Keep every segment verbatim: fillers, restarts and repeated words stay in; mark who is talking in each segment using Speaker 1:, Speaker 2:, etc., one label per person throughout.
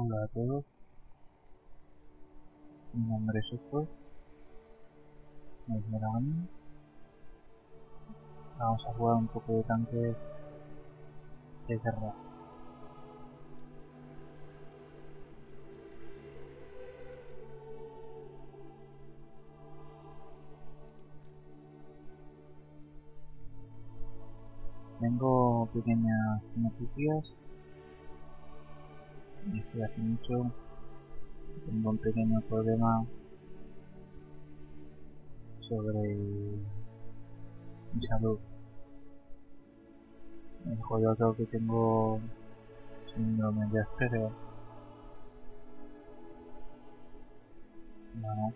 Speaker 1: Hola a todos, mi nombre es Héctor, me llaman. Vamos a jugar un poco de tanque de guerra. Tengo pequeñas noticias. Desde hace mucho tengo un pequeño problema sobre mi salud. Me jodido todo que tengo síndrome de Asperger. No.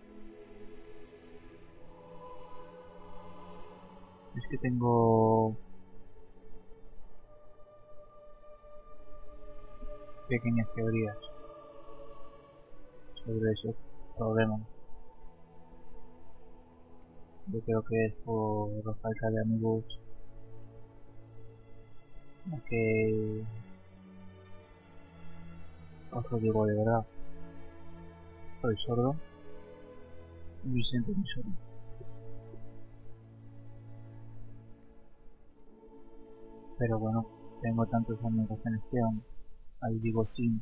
Speaker 1: Es que tengo pequeñas teorías sobre ese problema. Yo creo que es por la falta de amigos, que os lo digo de verdad, soy sordo y me siento muy sordo. Pero bueno, tengo tantos amigos en Steam, ahí digo Steam.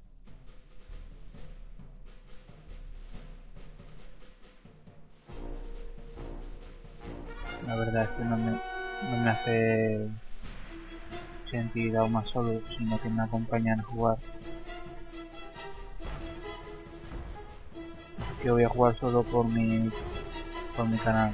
Speaker 1: La verdad es que no me, no me hace sentir aún más solo, sino que me acompañan a jugar. Que voy a jugar solo por mi, por mi canal.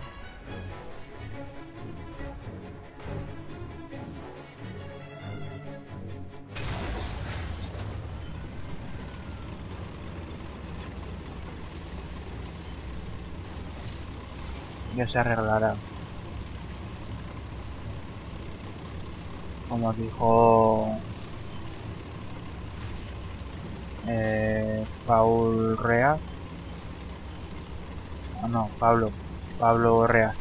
Speaker 1: Ya se arreglará. Como dijo eh, Paul Rea, oh, no, Pablo, Pablo Rea,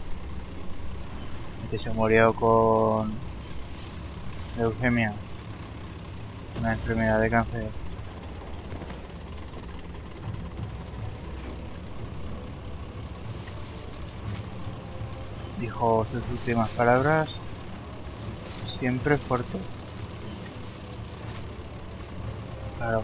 Speaker 1: que se murió con leucemia, una enfermedad de cáncer. Dijo sus últimas palabras: siempre fuerte. Claro.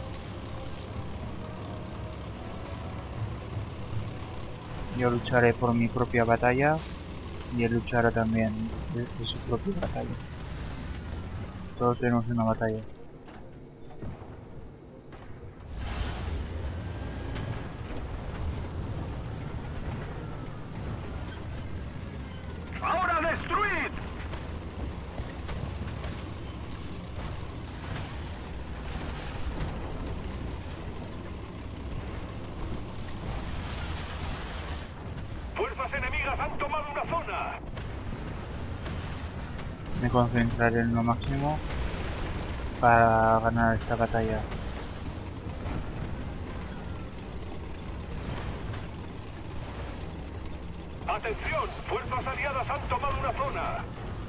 Speaker 1: Yo lucharé por mi propia batalla y él luchará también de, de su propia batalla. Todos tenemos una batalla.
Speaker 2: ¡Ahora destruid! ¡Fuerzas enemigas han tomado una zona!
Speaker 1: Me concentraré en lo máximo para ganar esta batalla.
Speaker 2: ¡Atención! ¡Fuerzas aliadas han tomado una zona!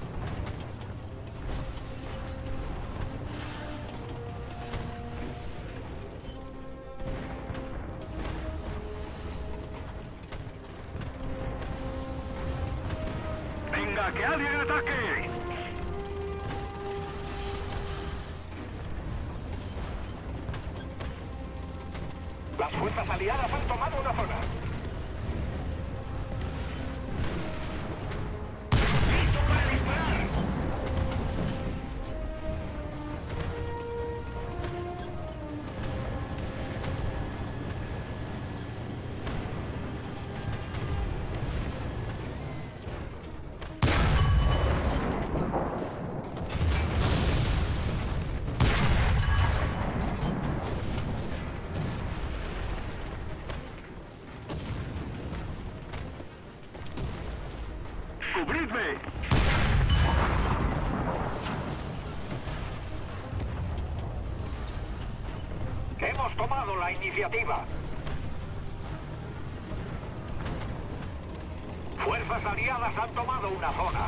Speaker 2: ¡Venga, que alguien ataque! Las fuerzas aliadas han tomado una zona. ¡Listo para disparar! ¡Cubridme! Hemos tomado la iniciativa. Fuerzas aliadas han tomado una zona.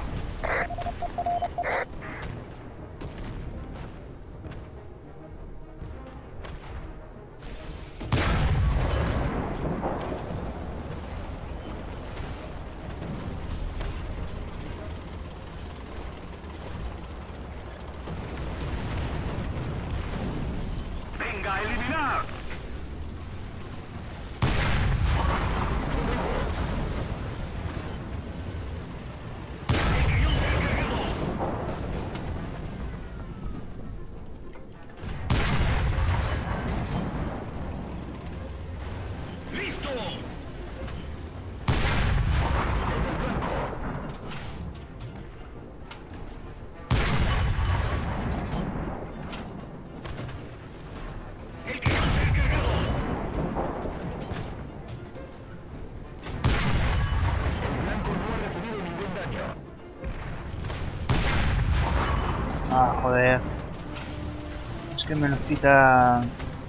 Speaker 1: Ah, joder. Es que me los quita...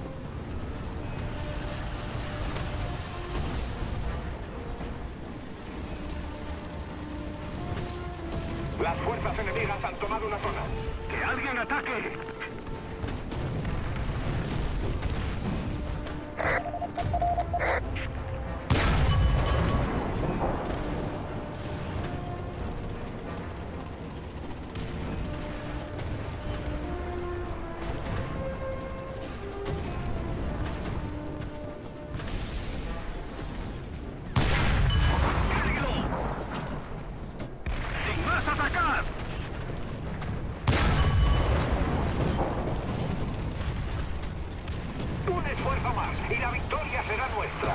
Speaker 2: Las fuerzas enemigas han tomado una zona. ¡Que alguien ataque! Un esfuerzo más y la victoria será nuestra.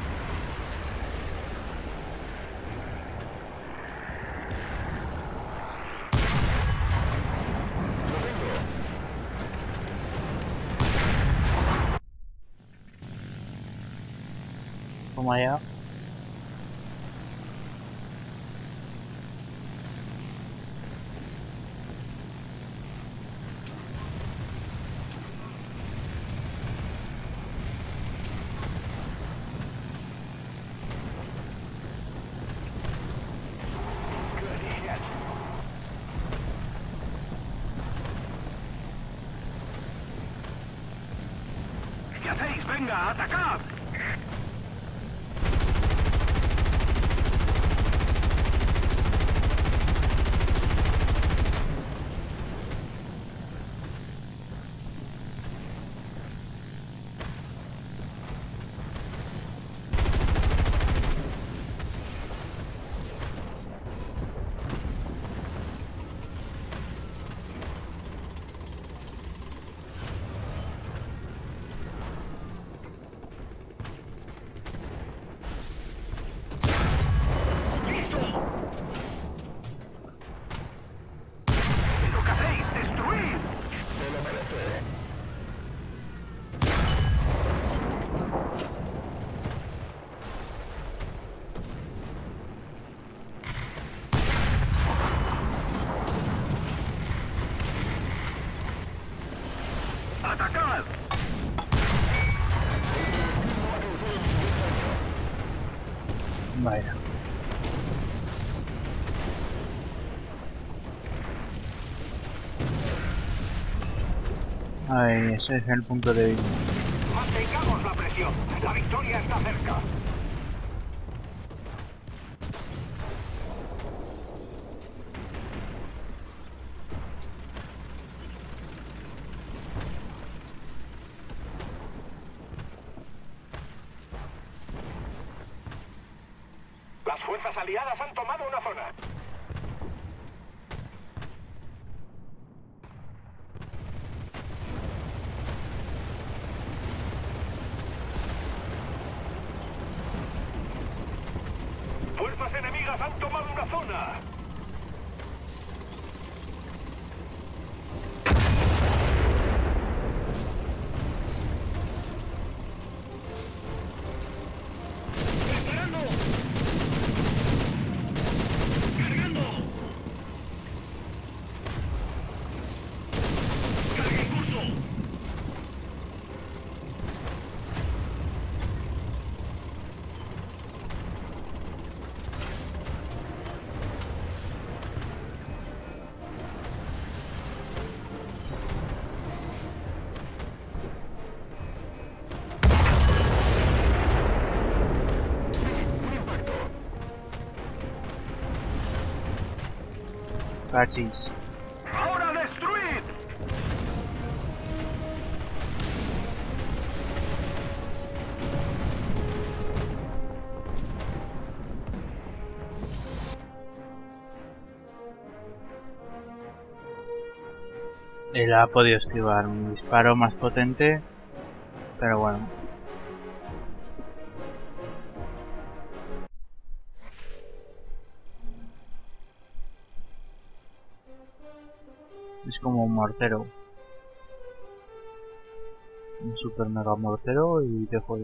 Speaker 1: Toma ya.
Speaker 2: ¿Qué hacéis? ¡Venga, atacad! ¡Atacad!
Speaker 1: Vaya. Ay, ese es el punto débil.
Speaker 2: Mantengamos la presión. La victoria está cerca. Las fuerzas aliadas han tomado una zona. Fuerzas enemigas han tomado una zona.
Speaker 1: Cachis.
Speaker 2: ¡Ahora destruid!
Speaker 1: Él ha podido esquivar un disparo más potente, pero bueno. como un mortero. Un super mega mortero y te jode.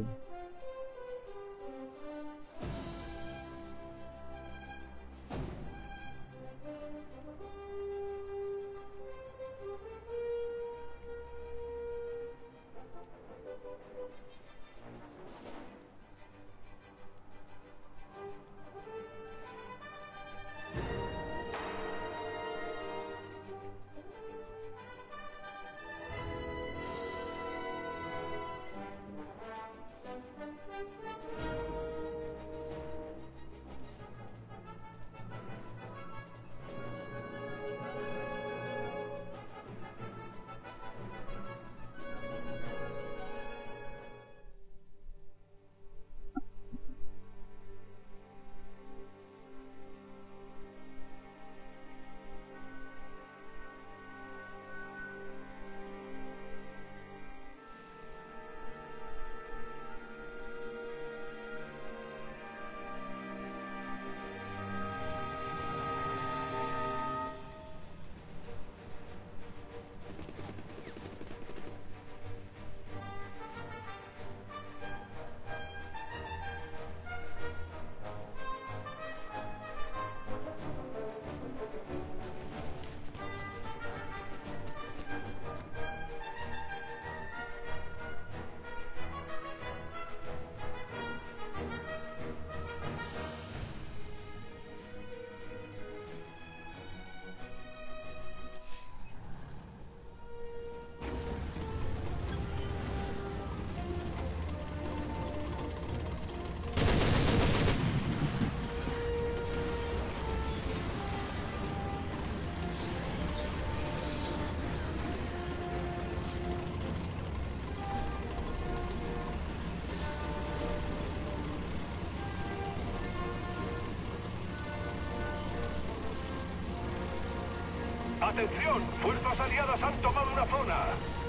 Speaker 2: ¡Atención! ¡Fuerzas aliadas han tomado una zona!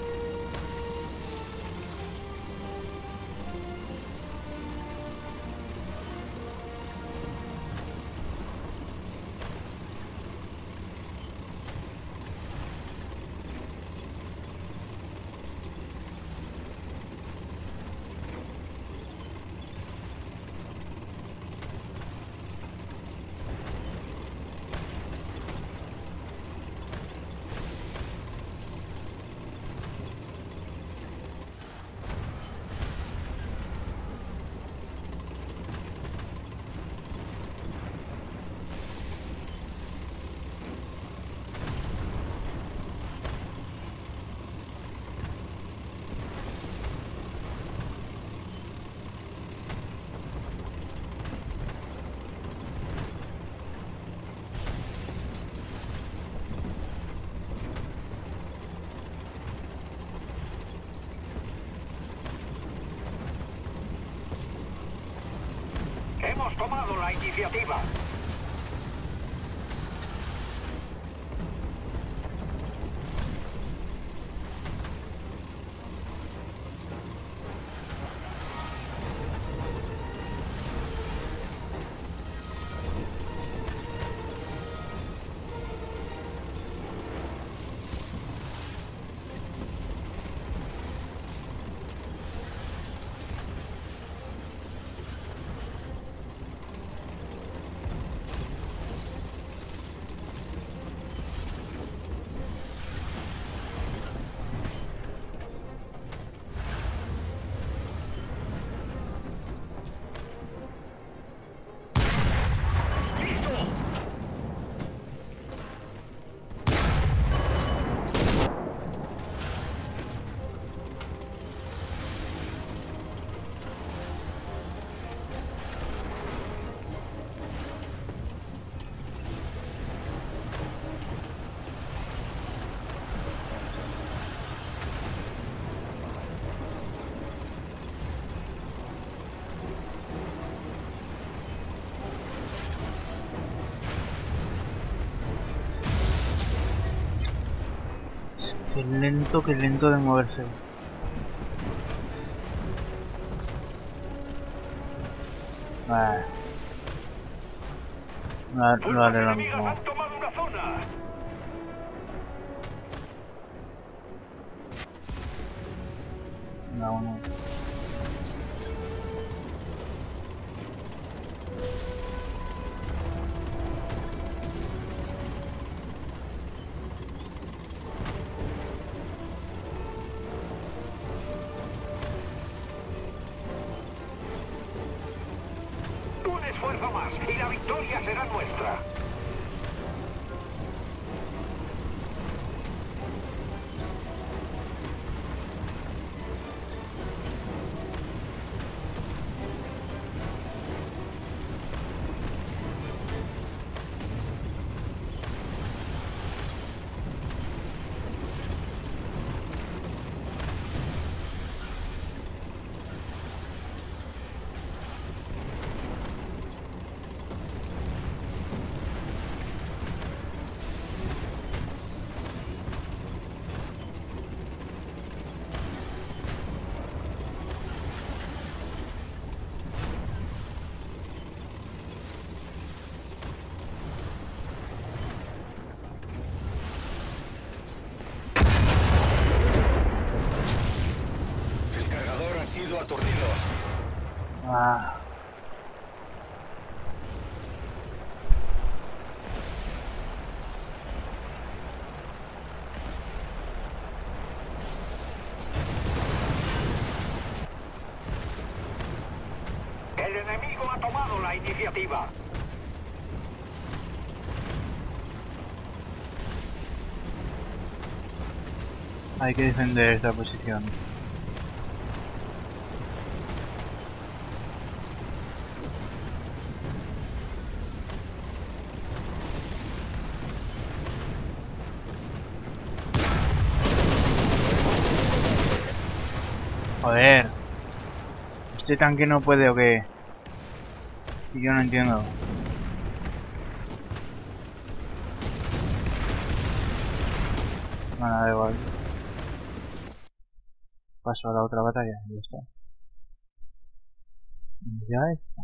Speaker 2: Hemos tomado la iniciativa.
Speaker 1: Qué lento, qué lento de moverse. Vale. No, no haré lo mismo.
Speaker 2: Han tomado una zona.
Speaker 1: No, uno.
Speaker 2: Un esfuerzo más y la victoria será nuestra.
Speaker 3: El cargador ha sido aturdido.
Speaker 1: Ah.
Speaker 2: El enemigo ha tomado la iniciativa.
Speaker 1: Hay que defender esta posición. Joder. ¿Este tanque no puede o qué? Y yo no entiendo. Bueno, da igual. Paso a la otra batalla y ya está. Ya está.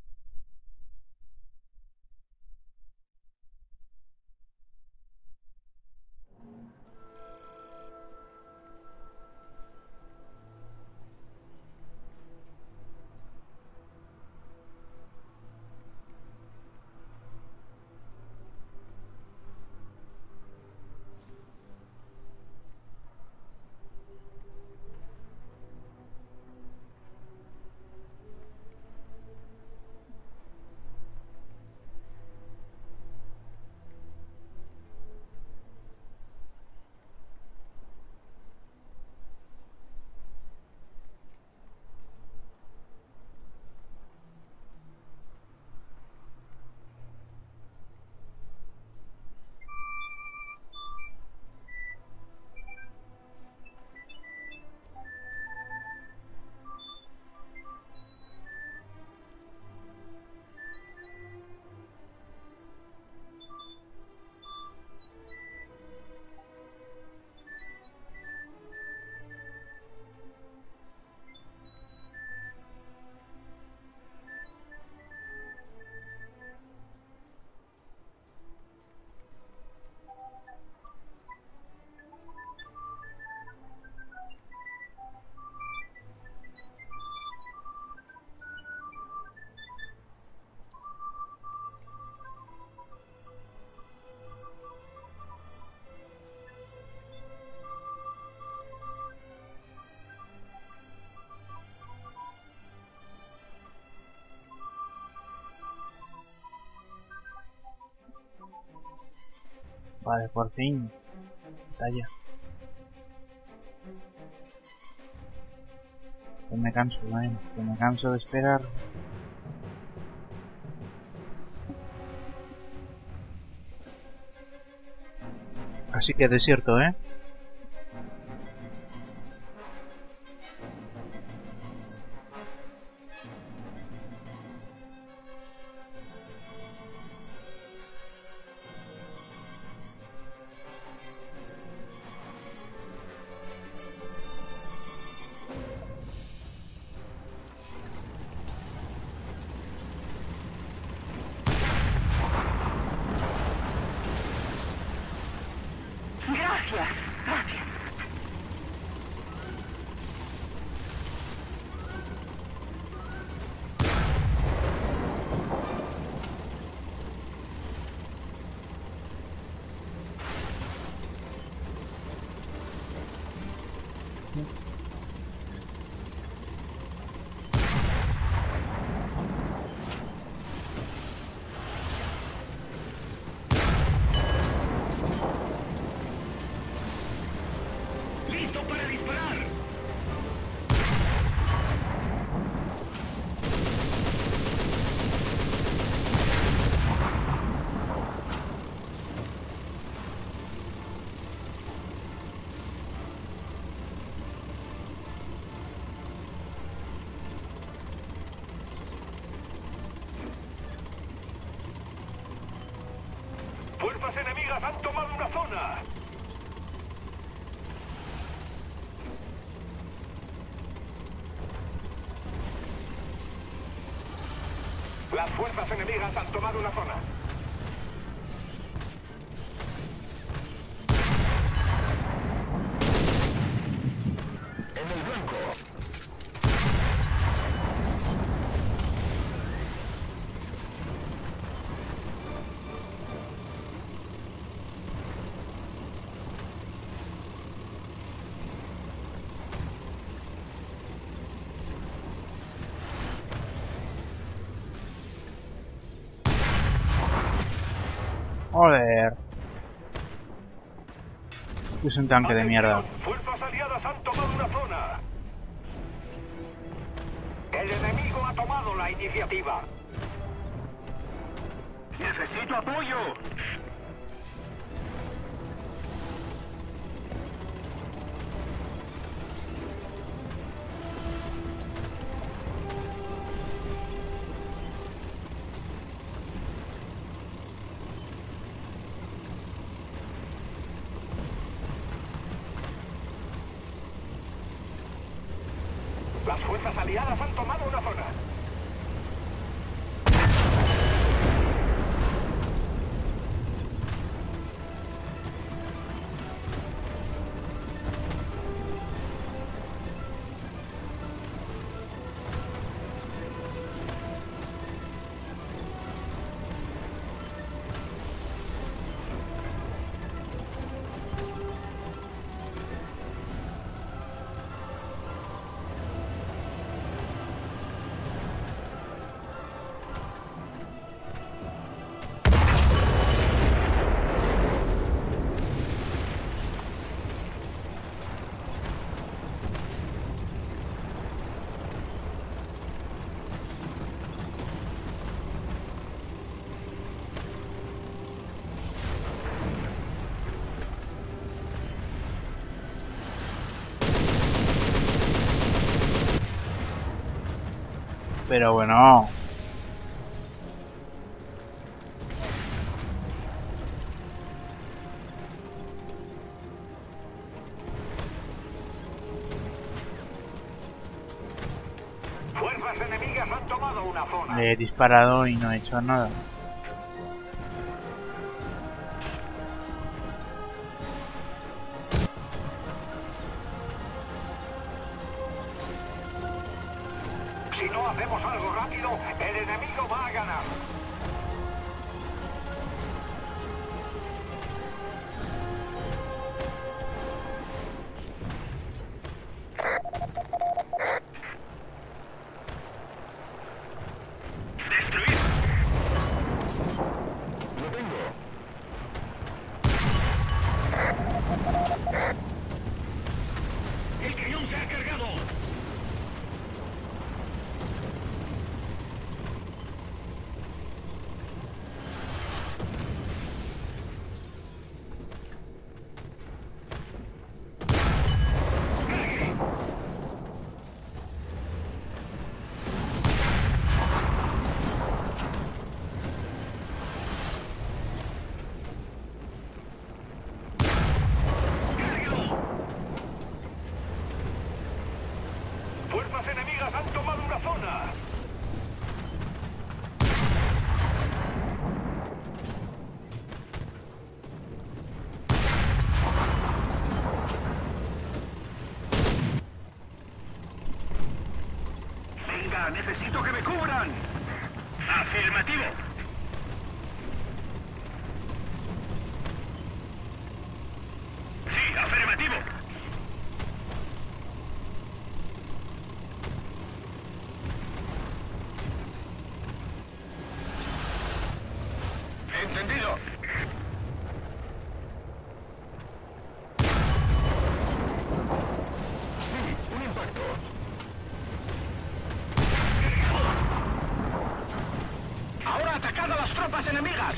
Speaker 1: Vale, por fin. Batalla. Que me canso, ¿eh? Que me canso de esperar. Así que desierto, ¿eh?
Speaker 4: Gracias.
Speaker 2: fuerzas enemigas han tomado una zona. Las fuerzas enemigas han tomado una zona.
Speaker 3: En el blanco.
Speaker 1: Joder. Es un tanque de mierda.
Speaker 2: Fuerzas aliadas han tomado una zona. El enemigo ha tomado la iniciativa. ¡Necesito apoyo! Las fuerzas aliadas han tomado una zona.
Speaker 1: Pero bueno.
Speaker 2: Fuerzas enemigas han tomado una zona.
Speaker 1: Le he disparado y no he hecho nada.
Speaker 2: Si no hacemos algo rápido, el enemigo va a ganar. ¡Destruir!
Speaker 3: Lo tengo.
Speaker 2: ¡El cañón se ha cargado! ¡Fuerzas enemigas han tomado una zona! ¡Venga, necesito que me cubran! ¡Afirmativo! ¡Sí, afirmativo! ¡Entendido!
Speaker 3: Sí, un impacto.
Speaker 2: ¡Ahora atacad a las tropas enemigas!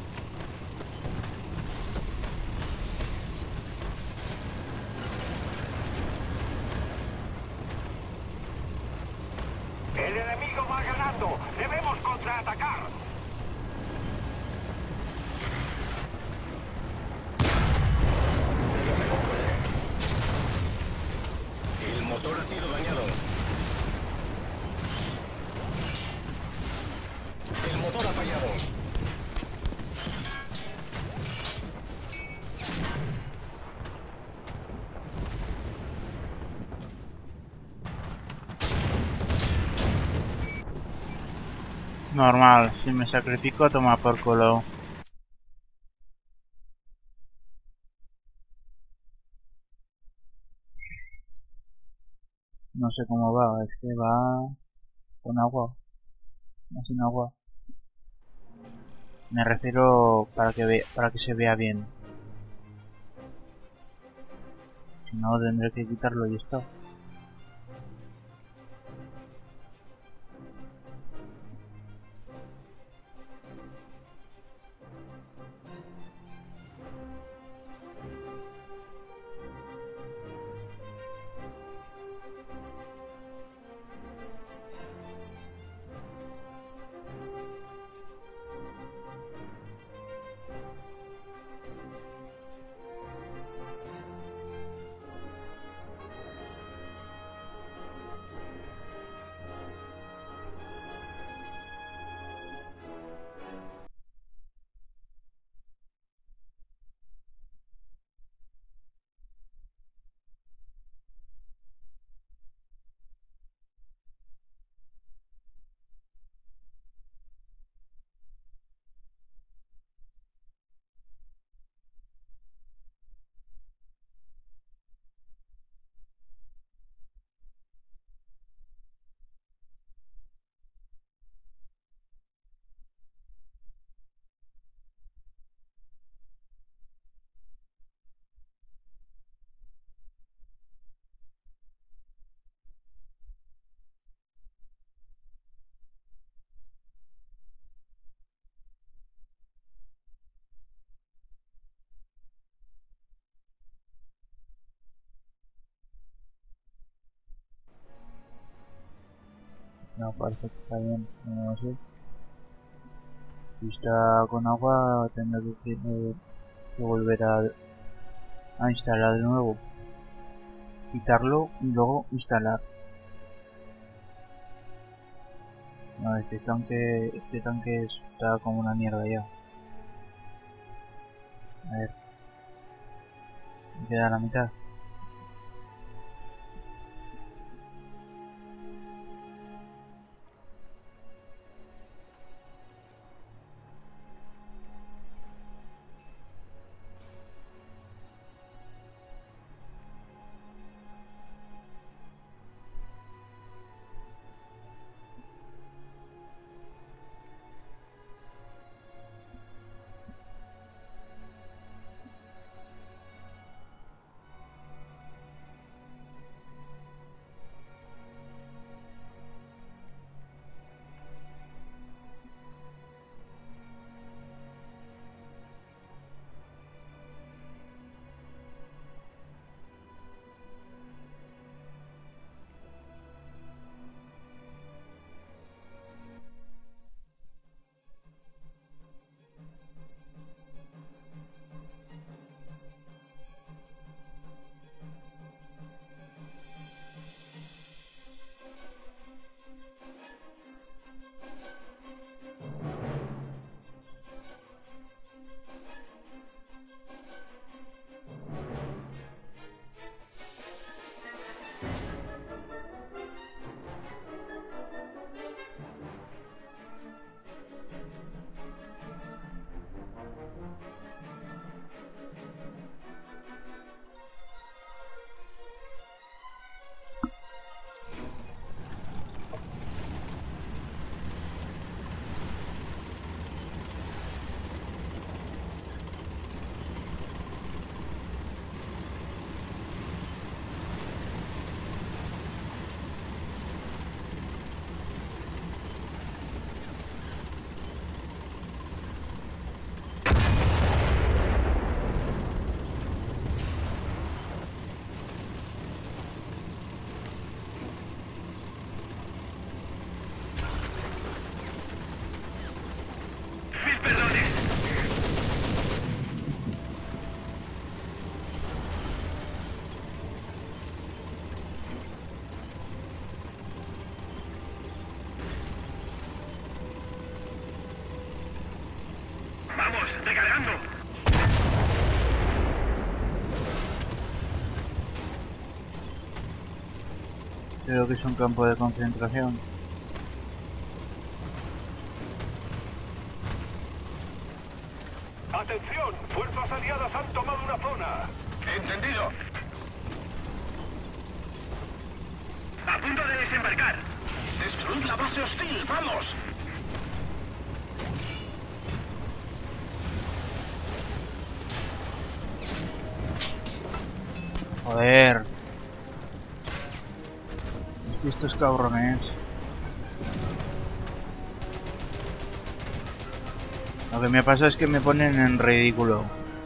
Speaker 2: ¡El enemigo va ganando! ¡Debemos contraatacar!
Speaker 1: Normal, si me sacrifico a tomar por culo. No sé cómo va, es que va con agua, no sin agua. Me refiero para que vea, para que se vea bien. Si no, tendré que quitarlo y esto. No, parece que está bien, no sé. Si está con agua, tendré que, eh, que volver a, a instalar de nuevo. Quitarlo y luego instalar. No, este tanque, este tanque está como una mierda ya. A ver. Me queda la mitad. Creo que es un campo de concentración.
Speaker 2: ¡Atención! ¡Fuerzas aliadas han tomado una zona! ¡Entendido! ¡A punto de desembarcar! ¡Destruid la base hostil! ¡Vamos!
Speaker 1: Joder. Estos cabrones. Lo que me pasa es que me ponen en ridículo.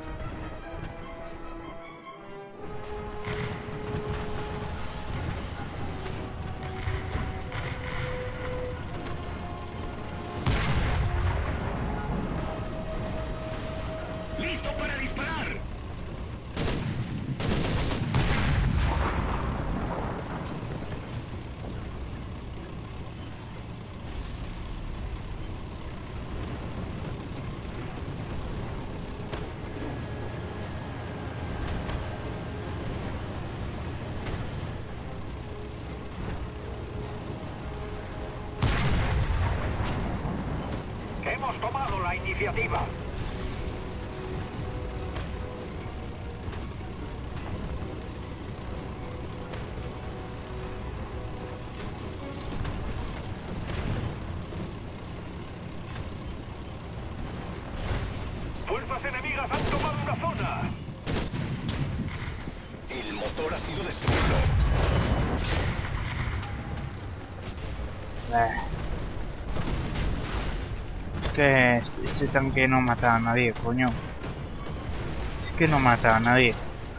Speaker 2: ¡Listo para disparar! Hemos tomado la iniciativa. ¡Fuerzas enemigas han tomado una zona!
Speaker 3: El motor ha sido destruido.
Speaker 1: Eh. Es que este tanque no mata a nadie, coño. Es que no mata a nadie.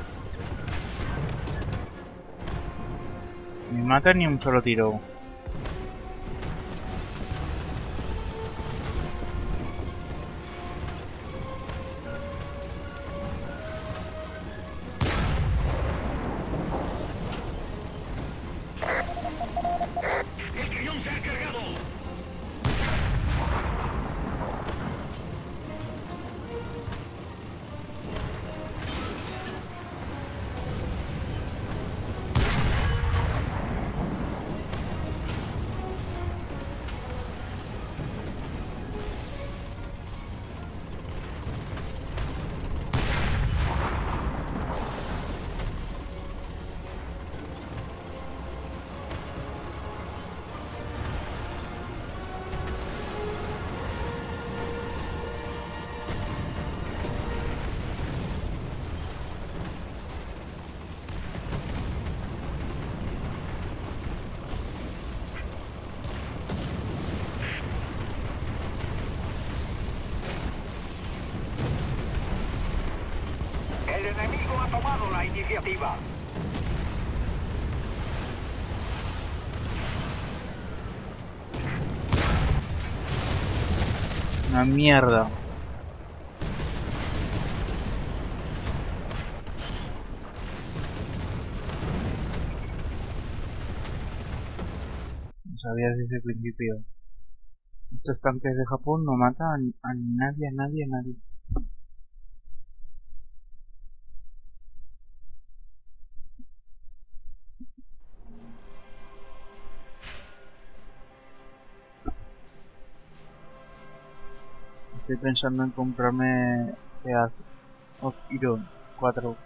Speaker 1: Ni mata ni un solo tiro.
Speaker 2: ¡El cañón se ha cargado! El enemigo ha tomado la iniciativa.
Speaker 1: Una mierda. No sabía desde el principio. Estos tanques de Japón no matan a nadie, a nadie, a nadie. Estoy pensando en comprarme Eaz of Iron cuatro.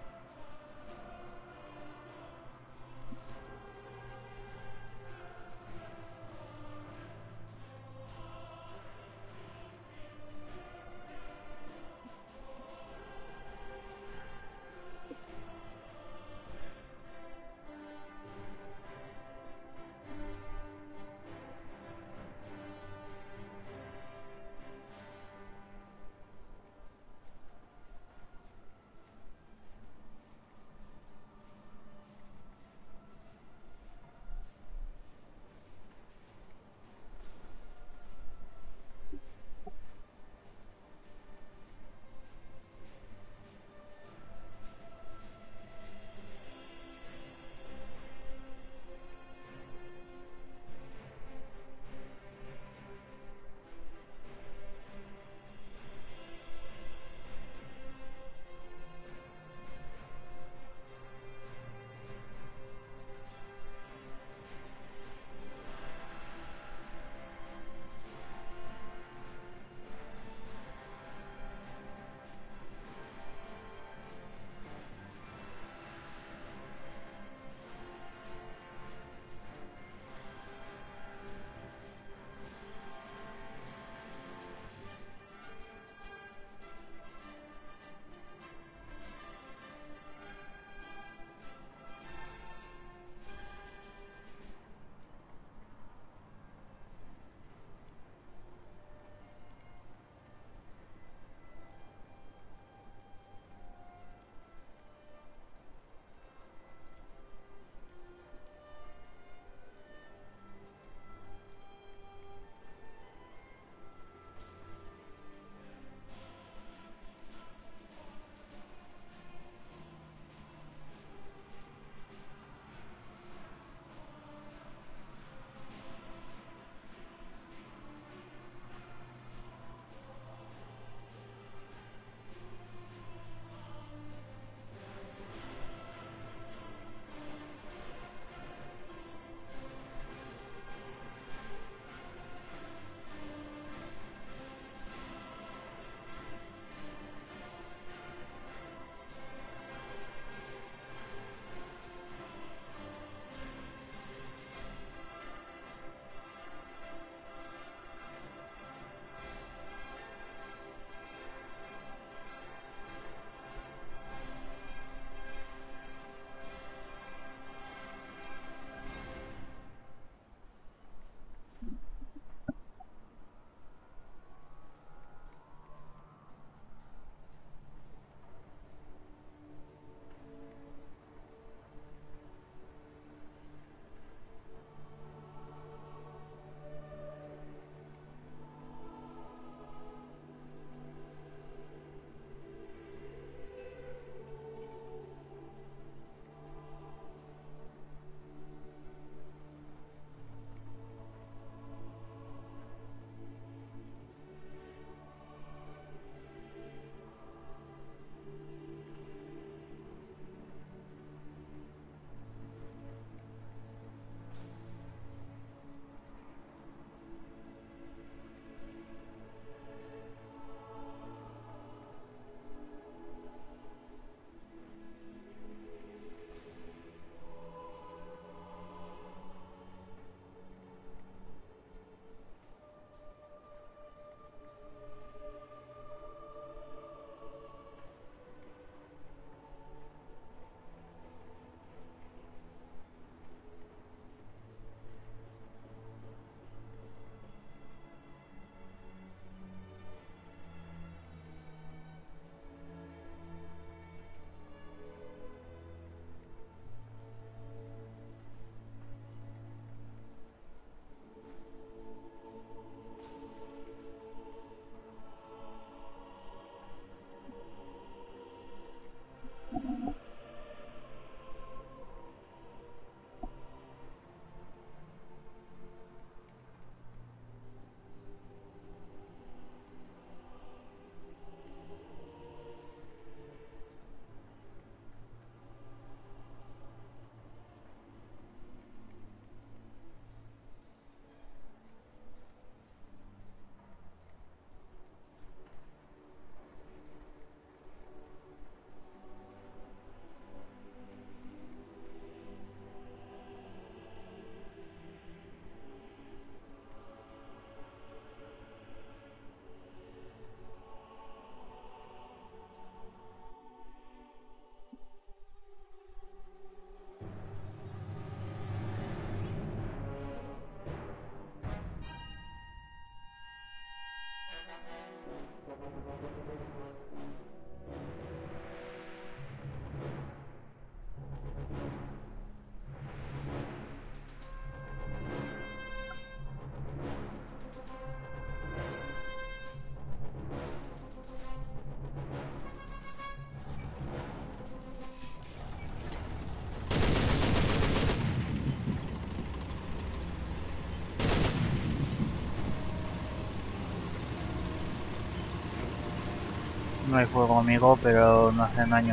Speaker 1: No hay fuego, amigo, pero no hacen daño.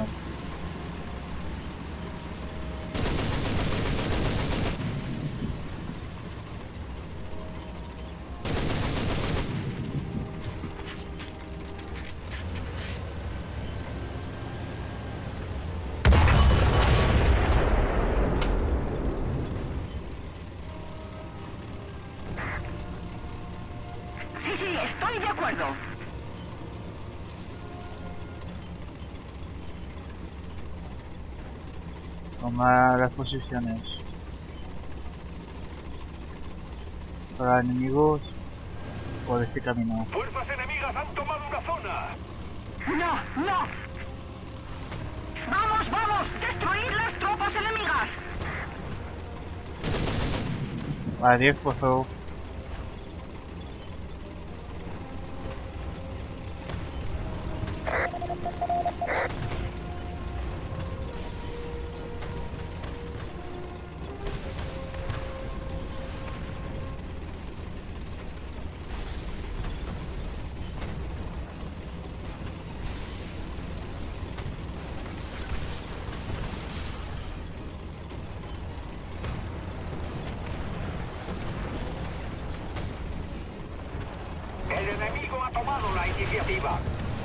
Speaker 4: Sí, sí, estoy de acuerdo.
Speaker 1: Tomar las posiciones. Para enemigos por este camino.
Speaker 2: ¡Fuerzas enemigas han tomado una zona!
Speaker 4: No, no. Vamos, vamos, destruid las tropas enemigas.
Speaker 1: A diez, por favor.
Speaker 2: ¡El enemigo ha tomado la iniciativa!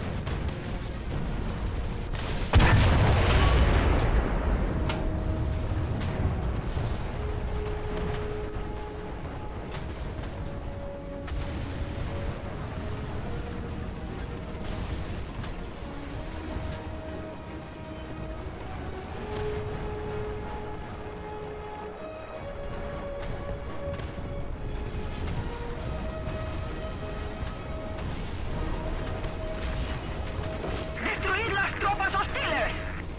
Speaker 4: Destruid las tropas hostiles.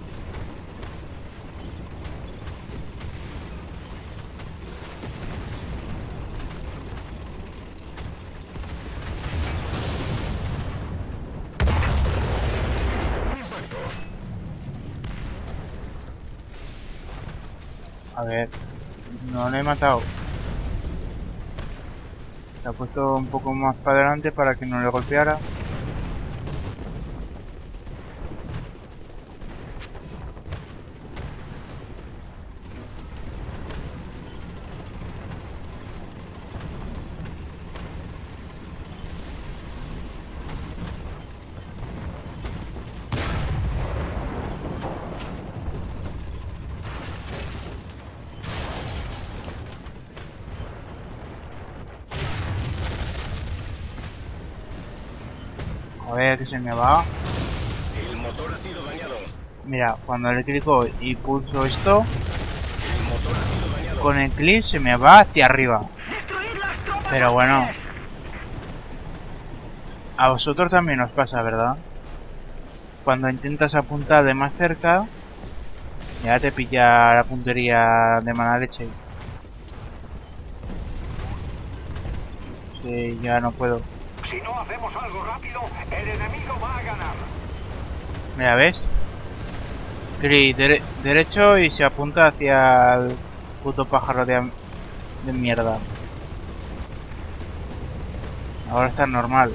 Speaker 1: A ver, no le he matado. Se ha puesto un poco más para adelante para que no le golpeara. A ver, que se me va.
Speaker 3: El motor ha sido dañado.
Speaker 1: Mira, cuando le clico y pulso esto,
Speaker 3: El motor ha sido dañado.
Speaker 1: con el clic se me va hacia arriba.
Speaker 4: Destruid las tropas
Speaker 1: Pero bueno,
Speaker 4: hostiles.
Speaker 1: a vosotros también os pasa, ¿verdad? Cuando intentas apuntar de más cerca, ya te pilla la puntería de mala leche. Sí, ya no puedo.
Speaker 2: Si no hacemos algo rápido, el enemigo va a ganar.
Speaker 1: Mira, ¿ves? Clic dere- derecho y se apunta hacia el puto pájaro de, de mierda. Ahora está normal.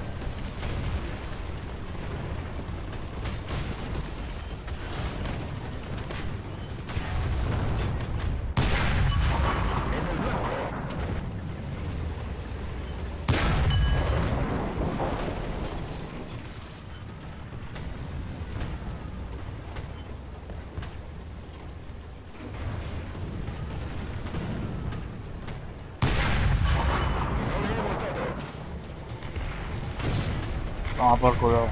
Speaker 1: Toma por culo.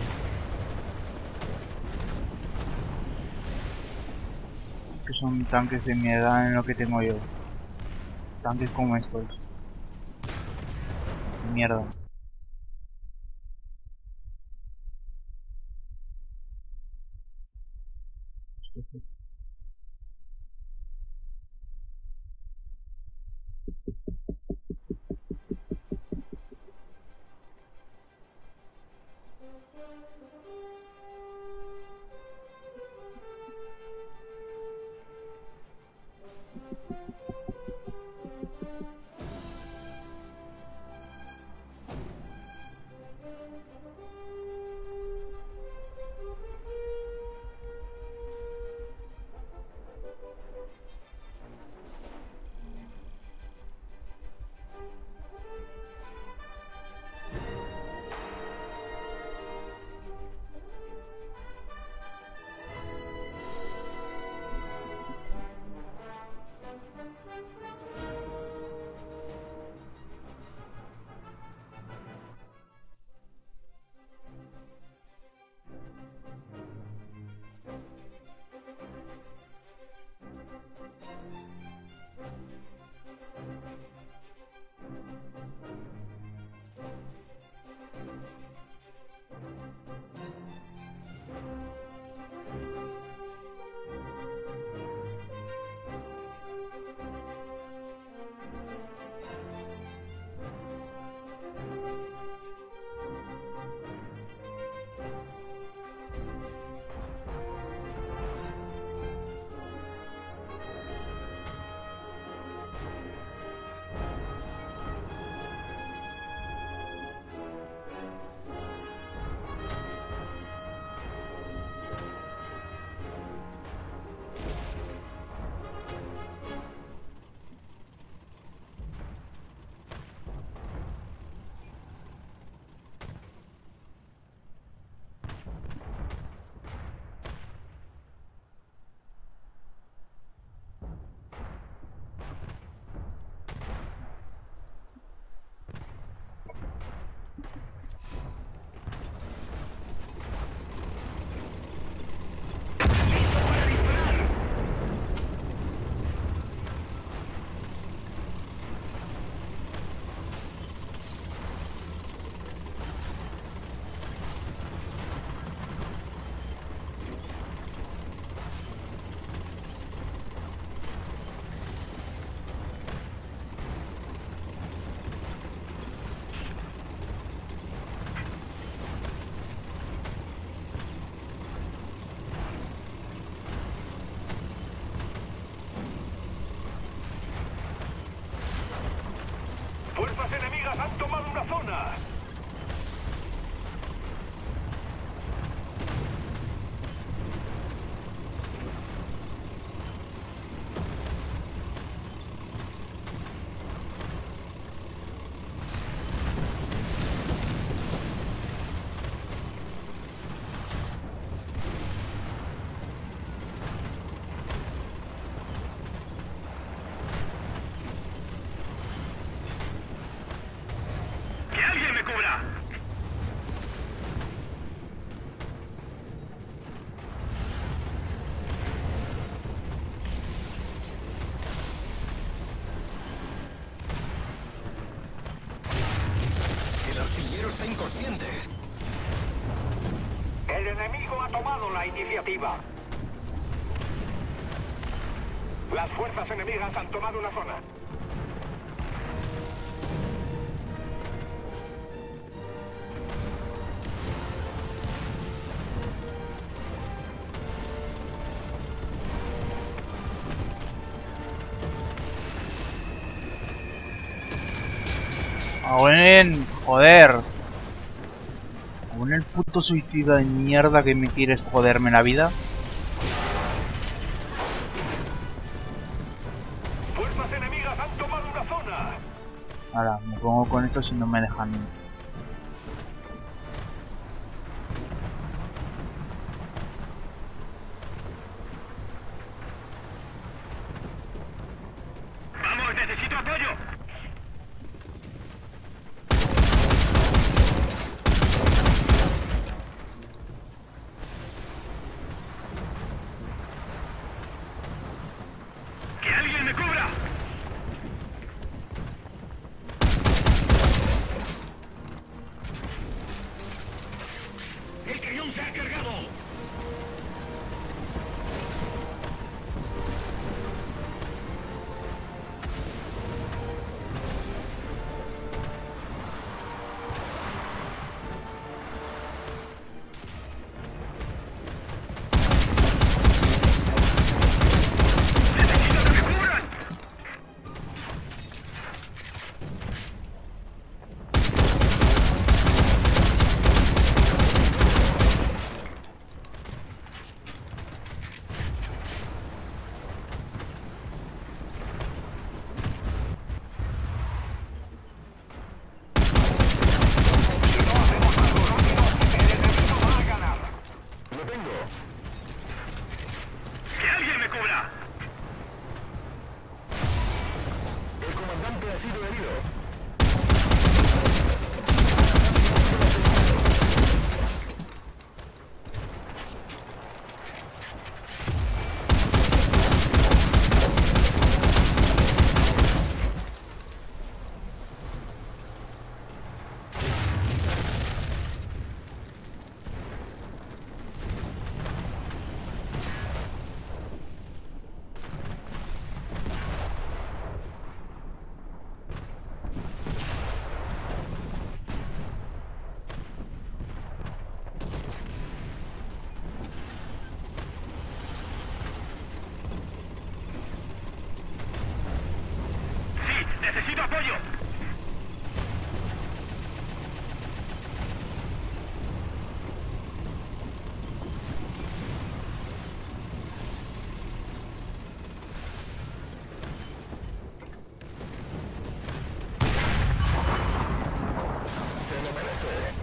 Speaker 1: Que son tanques de mierda en lo que tengo yo. Tanques como estos. Mierda.
Speaker 2: zona. ¡Que alguien me cubra!
Speaker 3: El artillero está inconsciente.
Speaker 2: El enemigo ha tomado la iniciativa. Las fuerzas enemigas han tomado una zona.
Speaker 1: Aún, joder. Aún el puto suicida de mierda que me quieres joderme la vida.
Speaker 2: Fuerzas enemigas han tomado una zona.
Speaker 1: Ahora, me pongo con esto si no me dejan.
Speaker 2: Vamos, necesito apoyo. ¡Que alguien me cubra! ¡El cañón se ha cargado! ¡Necesito que me cubran! Si no hacemos algo rápido, el enemigo va a ganar.
Speaker 3: Lo tengo.
Speaker 2: ¡Que alguien me cubra!
Speaker 3: El comandante ha sido herido. Sí, necesito apoyo. Se lo merece.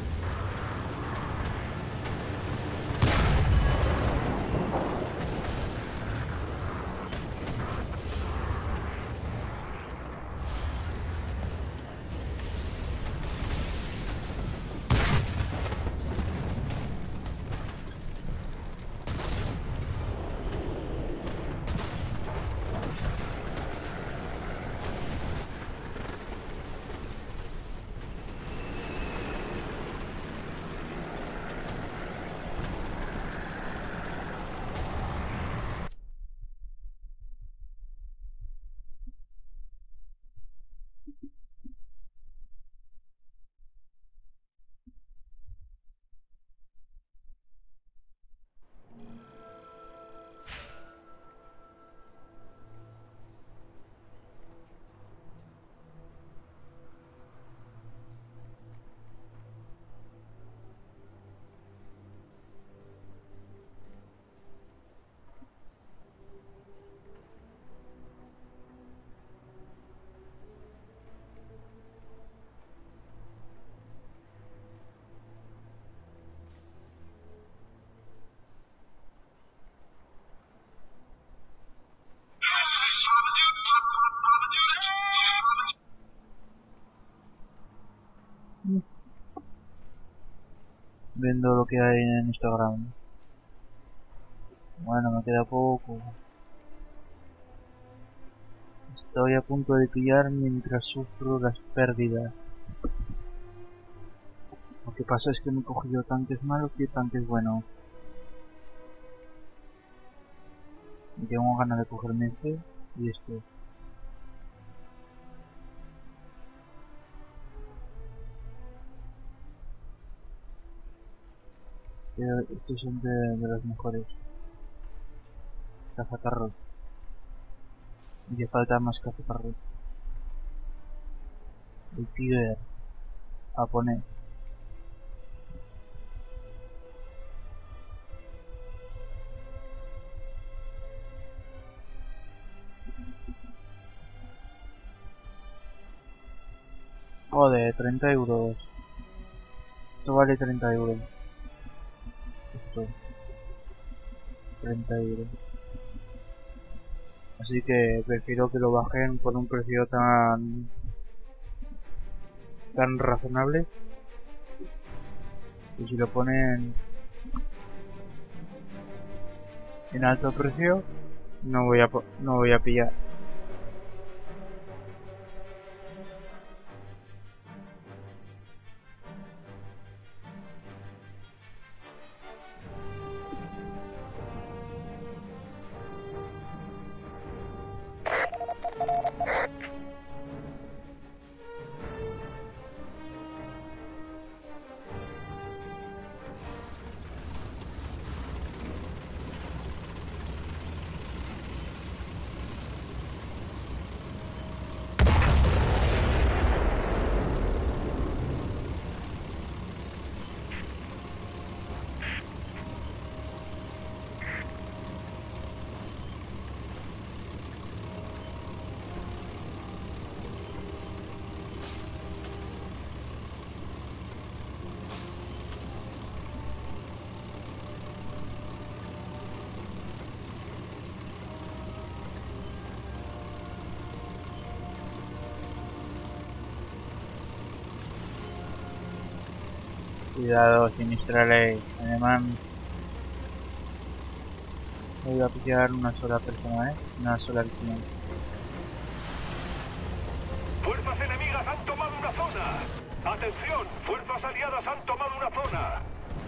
Speaker 1: viendo lo que hay en Instagram. Bueno, me queda poco. Estoy a punto de pillar mientras sufro las pérdidas. Lo que pasa es que me he cogido tanques malos y tanques buenos. Y tengo ganas de cogerme este y este. Pero estos son de, de los mejores. Cazacarros. Y le falta más cazacarros. El Tiger. A poner. Joder, treinta euros. Esto vale treinta euros. Esto. treinta euros. Así que prefiero que lo bajen por un precio tan tan razonable. Y si lo ponen en alto precio, no voy a no voy a pillar. Cuidado, Sinistrales, alemán. Voy a pillar una sola persona, ¿eh? Una sola víctima.
Speaker 3: Fuerzas enemigas han tomado una zona. Atención, fuerzas aliadas han tomado una zona.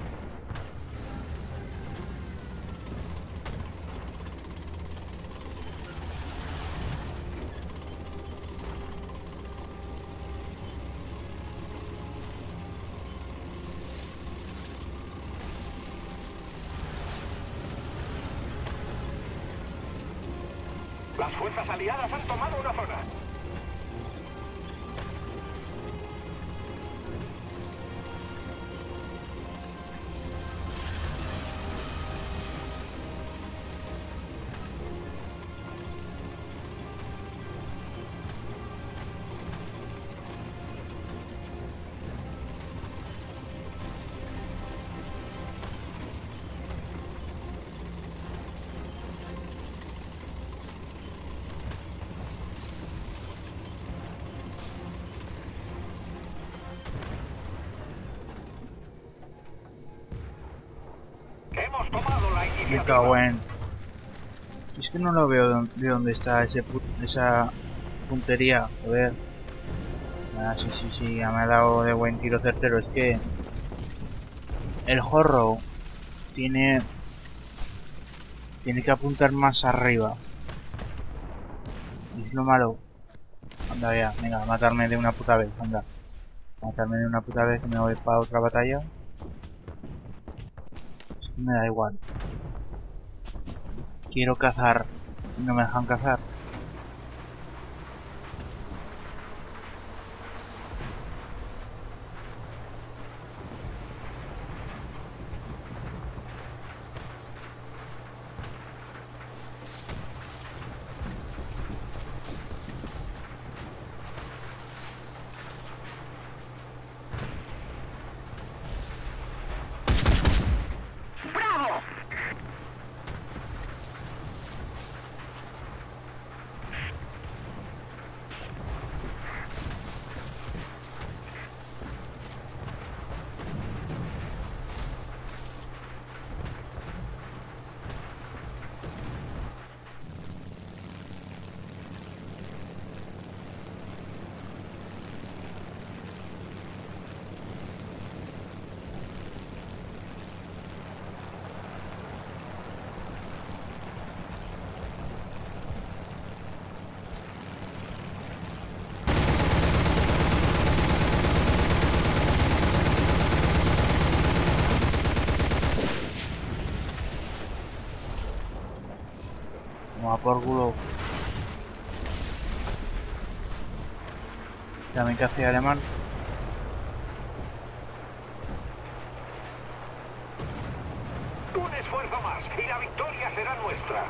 Speaker 3: Las fuerzas aliadas han tomado una zona.
Speaker 1: Me cago en... Es que no lo veo de dónde está ese pu esa puntería, joder. Ah, sí, sí, sí, ya me ha dado de buen tiro certero. Es que... el Horror tiene... Tiene que apuntar más arriba. Es lo malo. Anda ya, venga, matarme de una puta vez, anda. Matarme de una puta vez y me voy para otra batalla. Es que me da igual. Quiero cazar y no me dejan cazar. Toma por culo. Kamikaze alemán.
Speaker 3: Un esfuerzo más y la victoria será nuestra.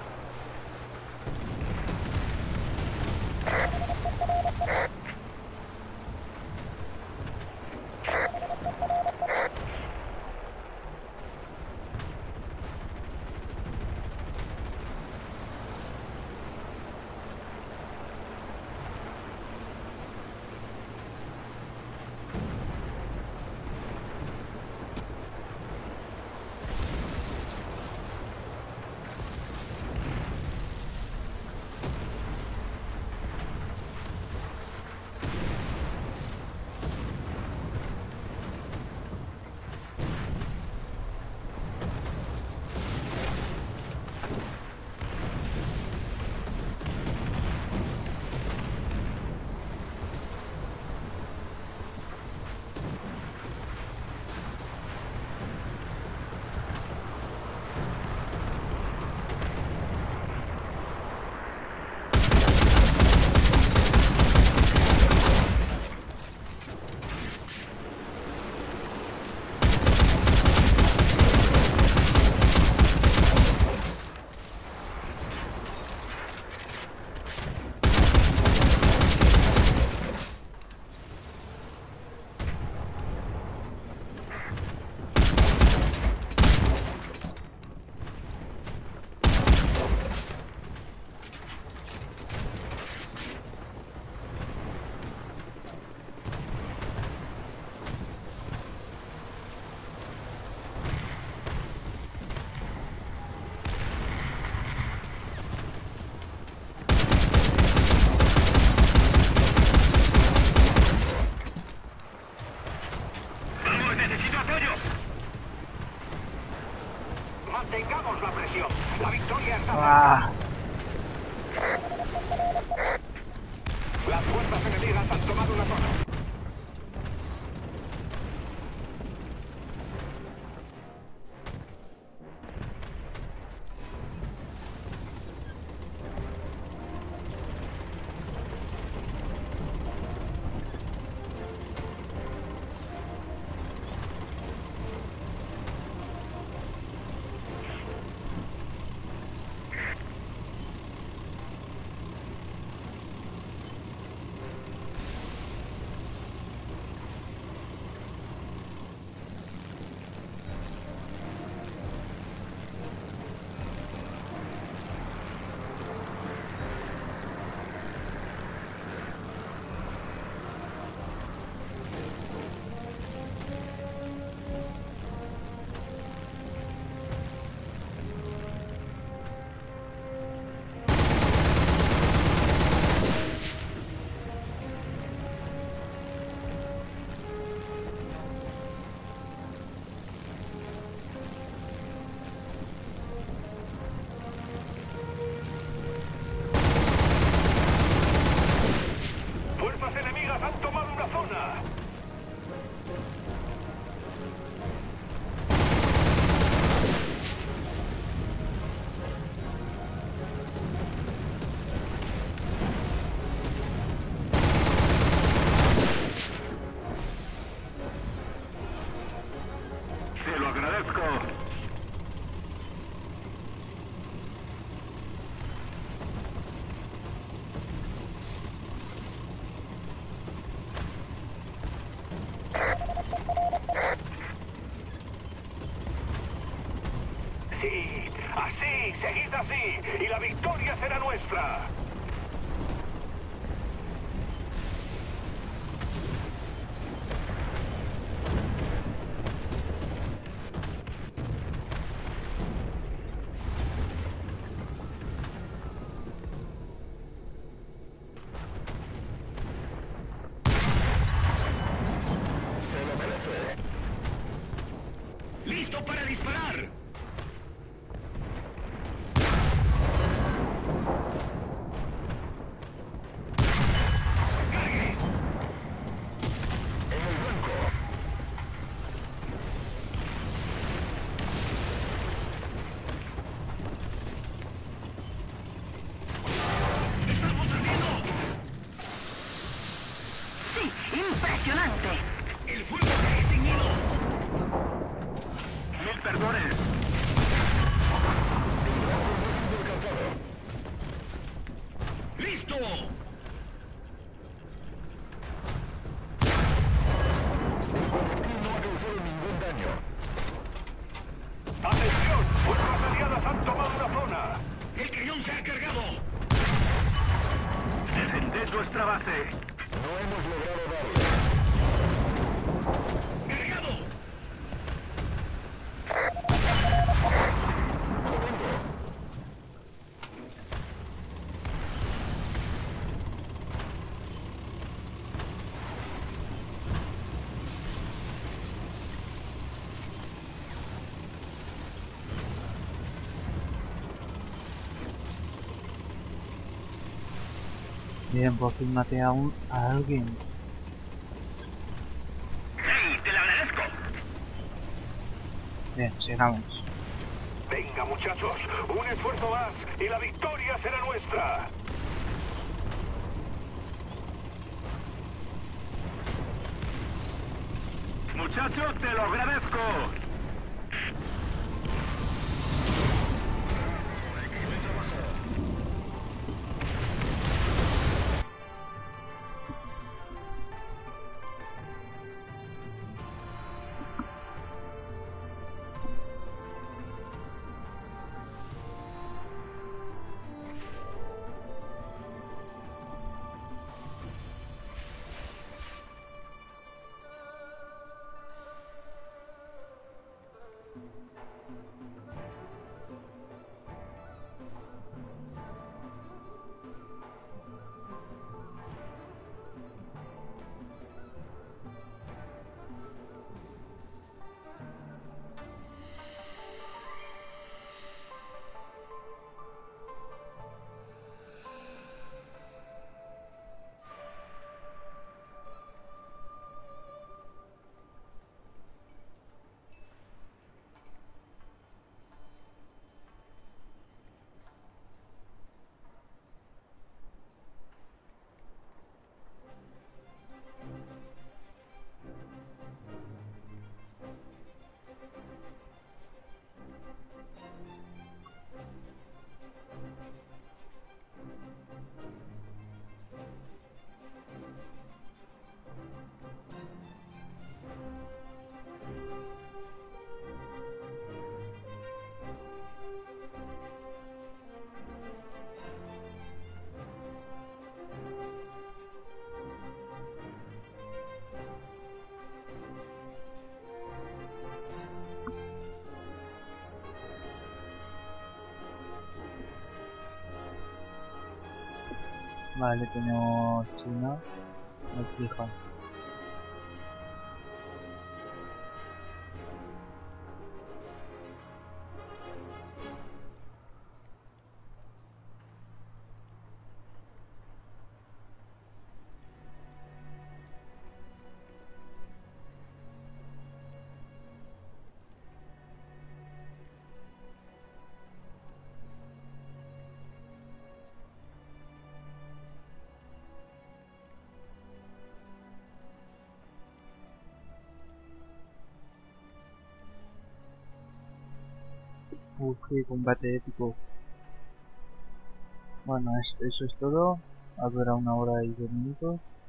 Speaker 3: Mantengamos la presión. La victoria está
Speaker 1: ¡Ah!
Speaker 3: cerca. Las fuerzas enemigas han tomado una zona. Sí, así, seguid así, y la victoria será nuestra.
Speaker 2: Se lo merece. ¡Listo para disparar! por él. ¡Listo!
Speaker 3: No ha causado ningún daño. ¡Atención! ¡Fuerzas aliadas han tomado una zona!
Speaker 2: ¡El cañón se ha cargado! ¡Defended nuestra base!
Speaker 3: No hemos logrado darle.
Speaker 2: ¡Cargado!
Speaker 1: Bien, por fin maté a, un, a alguien.
Speaker 2: ¡Hey! ¡Te lo agradezco!
Speaker 1: Bien, sigamos.
Speaker 3: Venga, muchachos, un esfuerzo más y la victoria será nuestra.
Speaker 2: Muchachos, te lo agradezco.
Speaker 1: Vale, tenemos China, no fija. Uf, qué combate épico. Bueno, es- eso es todo. Ha durado una hora y dos minutos.